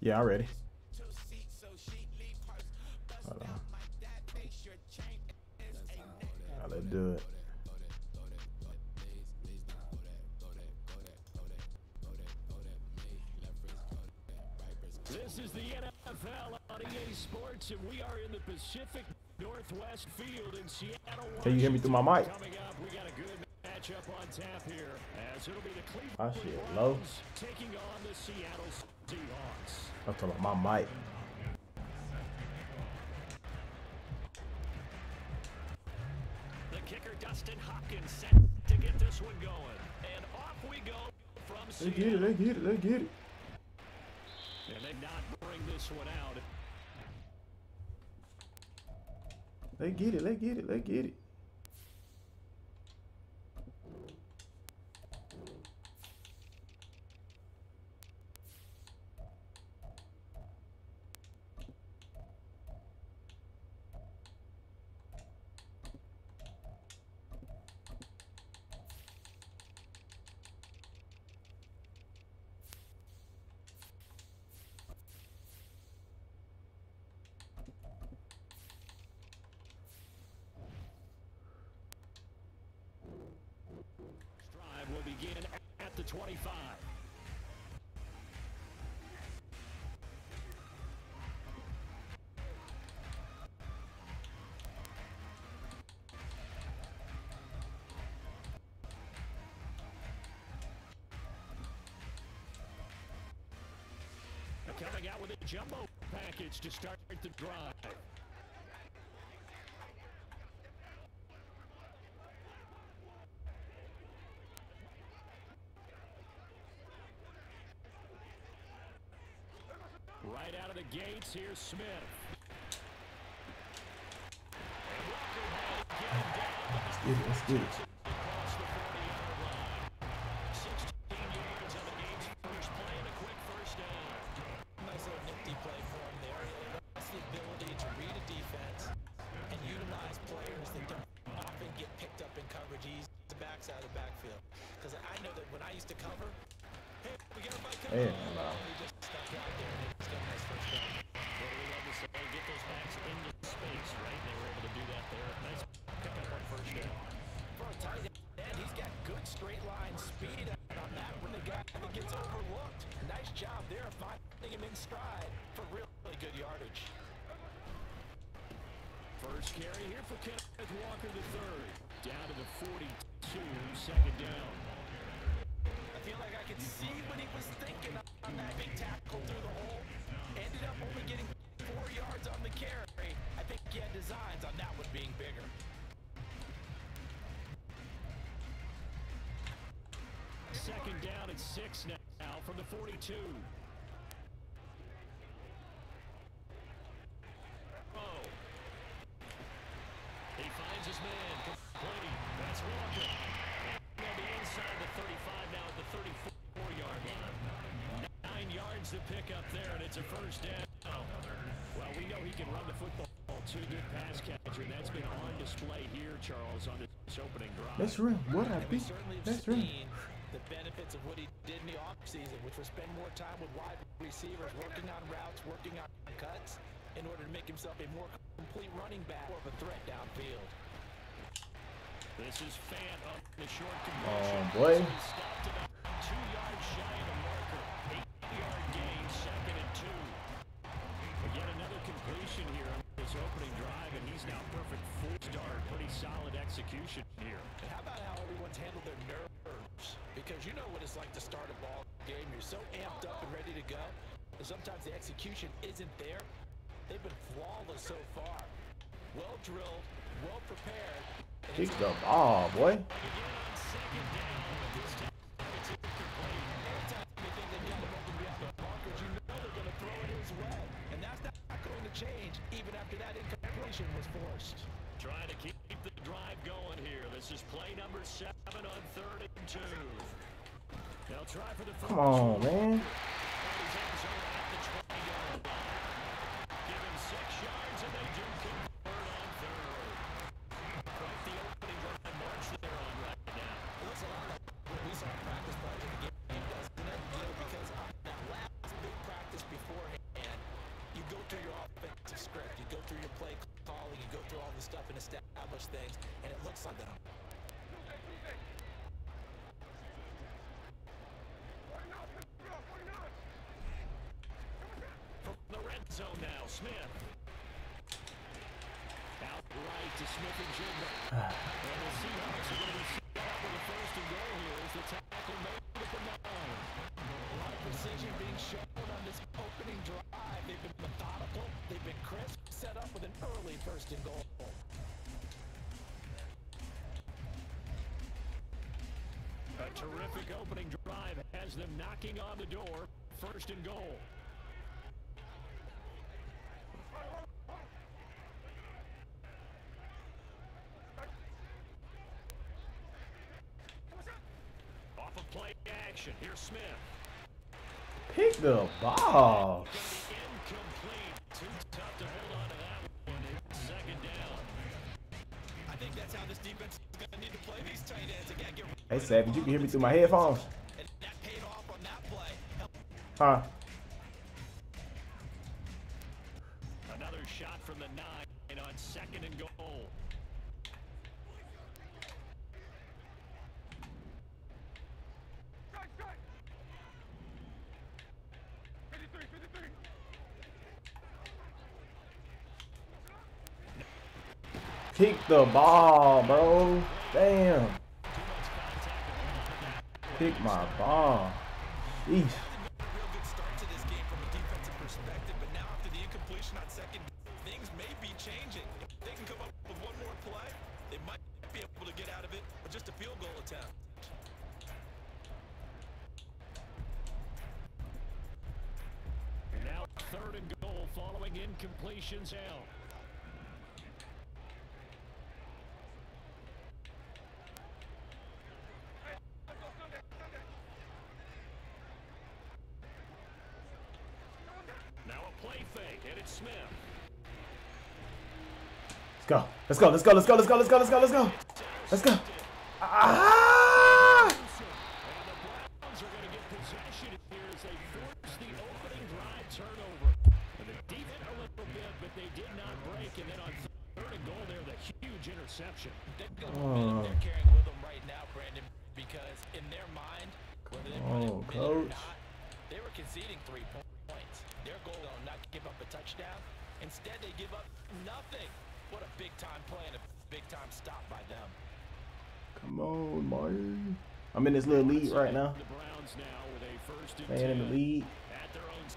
Yeah, I'm ready. Hold on. All right, let's do it. This is the NFL on EA Sports, and we are in the Pacific Northwest field in Seattle, Washington. Can you hear me through my mic? Coming up, we got a good matchup on tap here, as it'll be the Cleveland My shit Browns low. taking on the Seattle Seahawks. I'm talking about my mic. The kicker, Dustin Hopkins, set to get this one going. And off we go from Let's Seattle. get it. Let's get it. Let's get it. And they not bring this one out. Let's get it. Let's get it. Let's get it. Drive will begin at the 25. Coming out with a jumbo package to start the drive. Right out of the gates, here's Smith. Let's get it. Let's get it. Across the 40-yard line. 16 yards on the game's first play and a quick first down. Nice little nifty play for him there. That's the ability to read a defense and utilize players that don't often get picked up in coverage. He's the backside of the backfield. Because I know that when I used to cover, hey, we got everybody coming. He just stuck out there and he's got a nice first down. Well, we love to say, get those backs into space, right? They were able to do that there. Nice pick up on first down. For a tight end, he's got good straight line speed on that when the guy gets overlooked. Nice job there finding him in stride for really good yardage. First carry here for Kenneth Walker III. Down to the 42, second down. I feel like I could see what he was thinking on that big tackle through the hole. Ended up only getting 4 yards on the carry. I think he had designs on that one being bigger. Second down at 6 now from the 42. Oh. He finds his man. Complete. That's Walker. On the inside the 35 now at the 34-yard line. 9 yards to pick up there, and it's a first down. Well, we know he can run the football. Too good pass catcher. That's been on display here, Charles, on this opening drive. That's real. What I We think. certainly have That's real. seen the benefits of what he did in the offseason, which was spend more time with wide receivers, working on routes, working on cuts, in order to make himself a more complete running back or a threat downfield. This is Fant on the short Oh, conversion. boy. He stopped about 2 yards shy of the marker. 8-yard gain, second and 2. Again, another completion here on this opening drive, and he's now perfect full start. Pretty solid execution here. And how about how everyone's handled their nerves? Because you know what it's like to start a ball game. You're so amped up and ready to go. And sometimes the execution isn't there. They've been flawless so far. Well drilled, well prepared. Kick the ball, boy. Again on second down, but this time it's incomplete. Anytime they think they've got him open beyond the markers, you know they're going to throw it his way. And that's not going to change even after that incompletion was forced. Trying to keep the drive going here. This is play number 7 on 3rd and 2. They'll try for the Come on, man. He's in zone at the 20-yard line. Give him 6 yards, and they do convert on 3rd. Quite the opening drive march they're on right now. It looks a lot like what we saw in practice prior to the game, doesn't it? You know, because on that last big practice beforehand, and establish things, and it looks like them. From the red zone now, Smith. Out right to Smith and Jigba. And the Seahawks are going to be set up with a first and goal here as the tackle made at the 9. A lot of precision being shown on this opening drive. They've been methodical, they've been crisp, set up with an early first and goal. A terrific opening drive has them knocking on the door. First and goal. Off of play action. Here's Smith. Pick the ball. Incomplete. Too tough to hold on to that one. It's second down. I think that's how this defense is going to need to play these tight ends. Again, get Hey, Savage, you can hear me through my headphones. and that paid off on that play. Huh? Another shot from the 9 on second and goal. Pick the ball, bro. Damn. Pick my ball. Eesh. A real good start to this game from a defensive perspective, but now after the incompletion on second, things may be changing. If they can come up with one more play, they might be able to get out of it with just a field goal attempt. And now third and goal following incompletions out. Now a play fake, and it's Smith. Let's go. Let's go. Let's go. Let's go. Let's go. Let's go. Let's go. Let's go. Let's go. Ah! And the Browns are going to get possession here as they force the opening drive turnover. And the defense a little bit, but they did not break. And then on third and goal there, the huge interception. They've got momentum they're carrying with them right now, Brandon, because in their mind, whether they want to admit it or Coach. not, they were conceding 3 points. Their goal was not to give up a touchdown. Instead, they give up nothing. What a big-time play and a big-time stop by them. Come on, Martin. I'm in this little lead right now. The Browns now with a first and Staying in the 10 lead. at their own.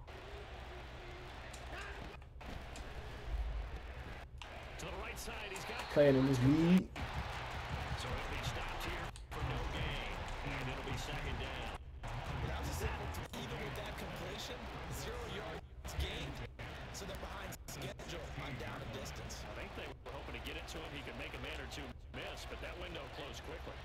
To the right side, he's got. Playing in this lead. So he'll be stopped here for no gain, and it'll be second down. Browns is able to even with that completion, 0 yards gained. So they're behind schedule on down and distance. I think they were hoping to get it to him. He could make a man or two miss, but that window closed quickly.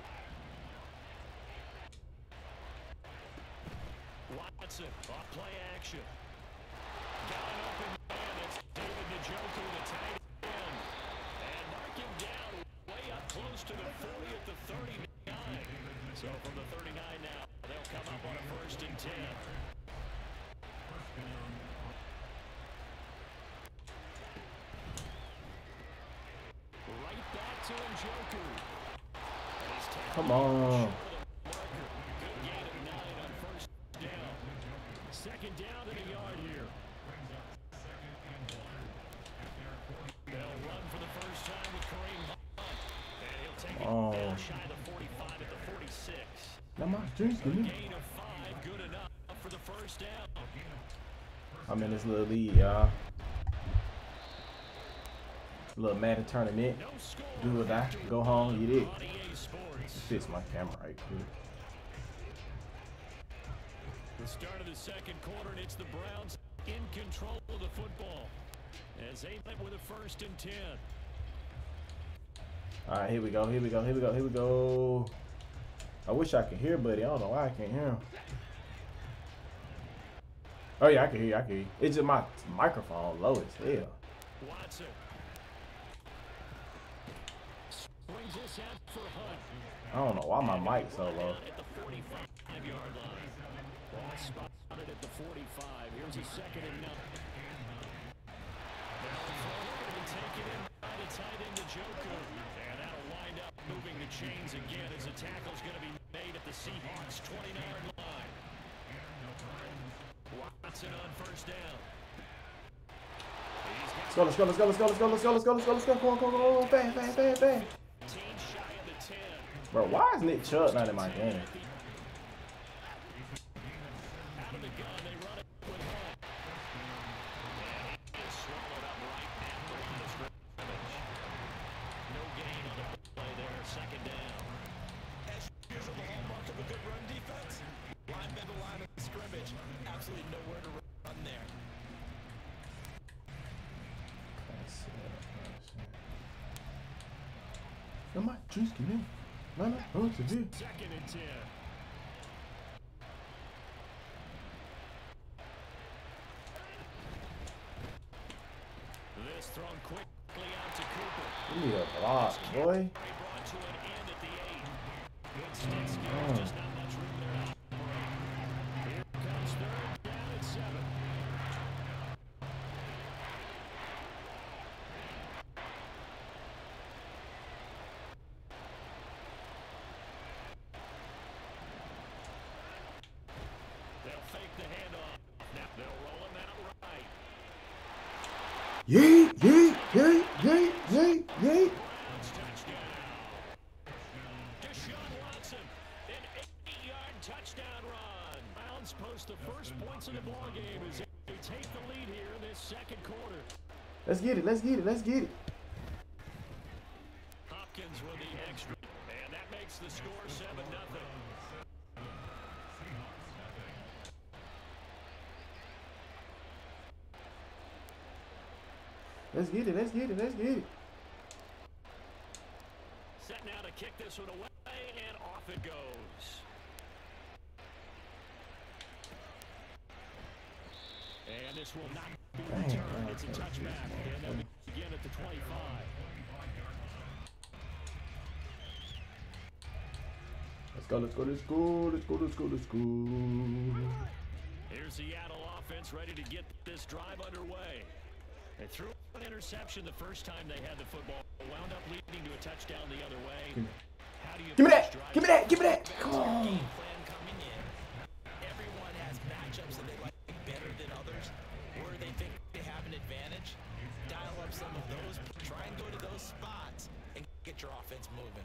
Watson, off play action. Got an open man. It's David Njoku, the tight end. And mark him down way up close to the 40 at the 39. So from the 39 now, they'll come up on a first and 10. Right back to Njoku. And he's tackled Come on. Good gain of 9 on first down. Second down and a yard here. They'll run for the first time with Kareem Hunt. And he'll take it down shy of the 45 at the 46. Now my drinking. Gain of 5, good enough for the first down. I'm in this little lead, y'all. Little Madden tournament. No score. Do or die. Go home. You did. On EA Sports. Fix my camera right quick. The start of the second quarter, and it's the Browns in control of the football as they went with a first and 10. All right, here we go. Here we go. Here we go. Here we go. I wish I could hear, buddy. I don't know why I can't hear him. Oh yeah, I can hear you. I can hear you. It's just my microphone low as hell. Watson swings this out for Hunt. I don't know why my mic's so low. At the 45-yard line. Ball spotted at the 45. Here's a second and 9. They'll throw it and take it in right at tight end to Joku. And that'll wind up moving the chains again as the tackle's going to be made at the Seahawks' 20-yard line. Watson on first down. Let's go, let's go, let's go, let's go, let's go, let's go, let's go, let's go, let's go. Come on, come on, come on, bang, bang, bang, bang. 15 shy of the 10. Bro, why is Nick Chubb not in my game? Out of the gun, they run it with Hunt. And he is swallowed up right at the line of scrimmage. No gain on the play there, second down. As usual, the hallmark of a good run defense. Line by the line of scrimmage. Absolutely nowhere to run there. Am I just kidding? No, no, no, it's a view. Second and 10. This thrown quickly out to Cooper. You need a block, boy. They brought to an end at the 8. Good stick skills, just not much room there to operate. Here comes third down at 7. They'll fake the handoff. Now they'll roll him out right. Yeet, yeet, yeet, yeet, yeet, yeet. Browns touchdown. Deshaun Watson, an 8-yard touchdown run. Browns post the first points of the ball game as they take the lead here in this second quarter. Let's get it, let's get it, let's get it. Hopkins with the extra, and that makes the score 7-0. Let's get it, let's get it, let's get it. Set now to kick this one away, and off it goes. And this will not be returned. It's a touchback, and they'll begin at the 25. Let's go, let's go, let's go, let's go, let's go, let's go. Here's Seattle offense ready to get this drive underway. They threw an interception the first time they had the football, wound up leading to a touchdown the other way. How do you Give me that, drive? give me that, give me that. Come on. Game plan coming in. Everyone has matchups that they like better than others, where they think they have an advantage. Dial up some of those, try and go to those spots, and get your offense moving.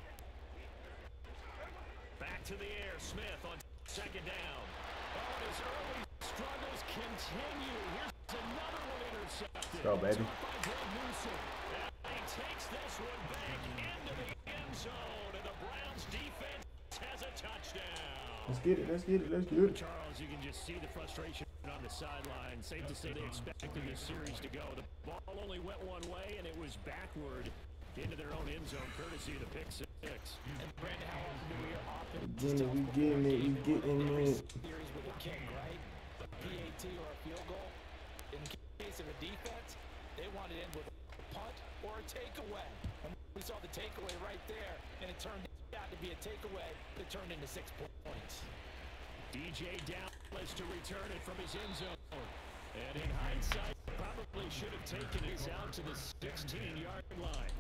Back to the air, Smith on second down. Oh, and his early struggles continue. Here's another one intercepted. Let's go, baby. By Greg Newsome. And he takes this one back into the end zone, and the Browns defense has a touchdown. Let's get it, let's get it, let's get it. Charles, you can just see the frustration on the sideline. Safe to say they expected this series to go. The ball only went one way, and it was backward into their own end zone, courtesy of the pick six. And Brandon, how often do we hear offense? We getting it, we getting it. Series with a kick, right? A PAT or a field goal. In case of a defense, they want it in with a punt or a takeaway. And we saw the takeaway right there, and it turned out to be a takeaway that turned into 6 points. DJ Dallas to return it from his end zone. And in hindsight, probably should have taken it out to the 16-yard line.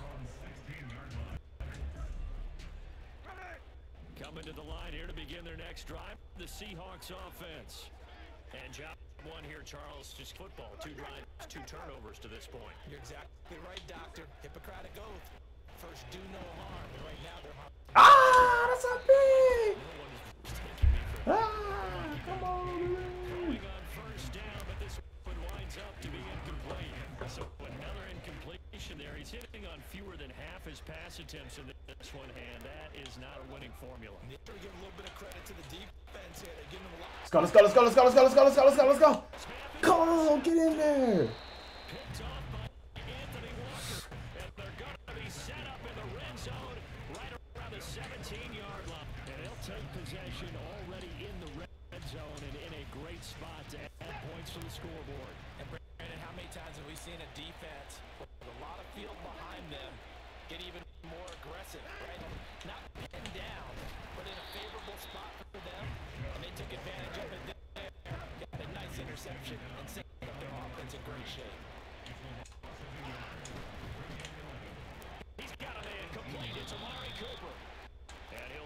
Coming to the line here to begin their next drive, the Seahawks offense. And job one here, Charles, just football. 2 drives, 2 turnovers to this point. You're exactly right, Doctor. Hippocratic oath. First, do no harm. And right now, they're harm. Ah, that's a big. No one is taking me for Ah, come on. going on first down, but this one winds up to be incomplete. So another incompletion there. He's hitting on fewer than half his pass attempts in this one, and that is not a winning formula. Need to give a little bit of credit to the defense here. They're giving them a lot. Let's go, let's go, let's go, let's go, let's go, let's go, let's go, let's go, let's go. Come on, get in there. Picked off by Anthony Walker, and they're going to be set up in the red zone right around the 17-yard line. And they'll take possession already in the red zone and in a great spot to add points to the scoreboard. And Brandon, how many times have we seen a defense with a lot of field behind them get even more aggressive, right? Not pinned down, but in a favorable spot for them. And they took advantage of it there. Got a nice interception and set up their offense in great shape.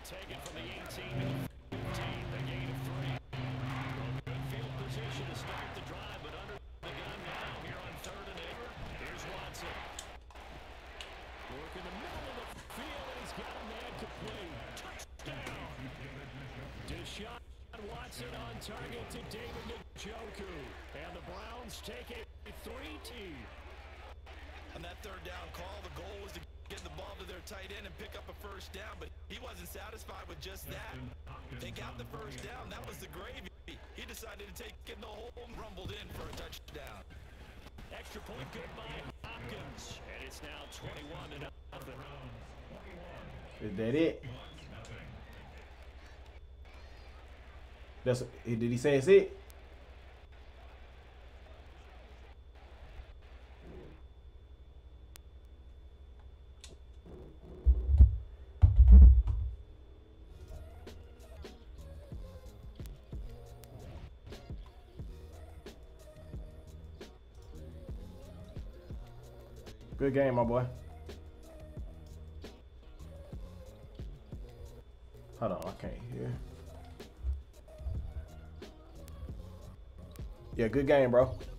take it from the 18 to the 15. The gain of 3. Well, good field position to start the drive, but under the gun now here on 3rd and 8. Here's Watson. Work in the middle of the field, and he's got a man complete. Touchdown. Deshaun Watson on target to David Njoku. And the Browns take a 3-T. On that 3rd down call, the goal was to get the ball to their tight end and pick up a 1st down, but he wasn't satisfied with just that. They got the 1st down. That was the gravy. He decided to take it in the hole and rumbled in for a touchdown. Extra point good by Hopkins. And it's now 21-0. Is that it? Did he say it's it? Good game, my boy. Hold on, I can't hear. Yeah, good game, bro.